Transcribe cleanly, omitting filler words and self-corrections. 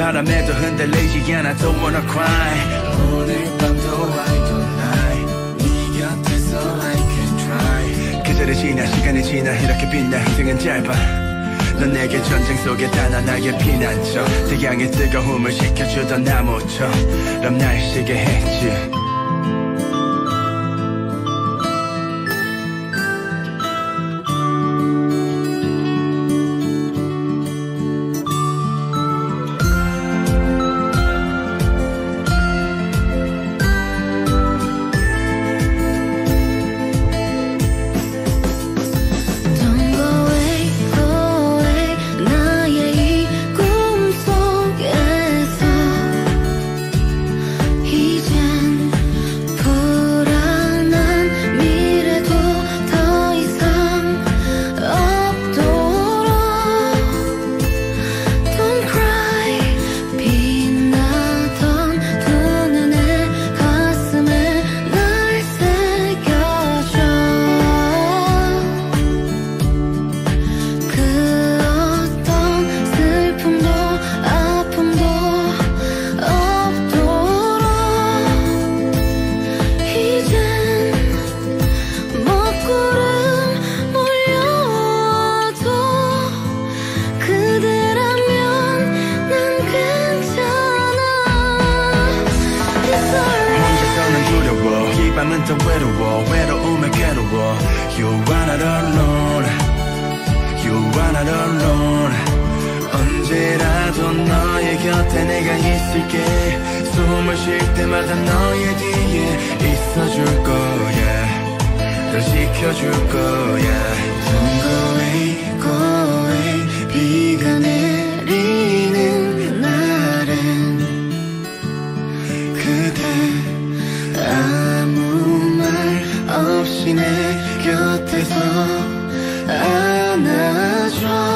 바람에도 흔들리지 않아 don't wanna cry 오늘 밤도 I don't lie 네 곁에서 I can try 계절이 지나 시간이 지나 이렇게 빛나 인생은 짧아 넌 내게 전쟁 속에 단 하나의 피난처 태양의 뜨거움을 식혀주던 나무처럼 날 쉬게 했지 밤은 더 외로워 외로움에 괴로워 You are not alone You are not alone 언제라도 너의 곁에 내가 있을게 숨을 쉴 때마다 너의 뒤에 있어줄 거야 널 지켜줄 거야 Don't go away, go away 비가 내리는 날엔 그대 아무 말 없이 내 곁에서 안아줘